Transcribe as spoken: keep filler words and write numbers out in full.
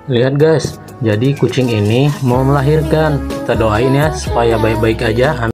Lihat guys, jadi kucing ini mau melahirkan. Kita doain ya supaya baik-baik aja.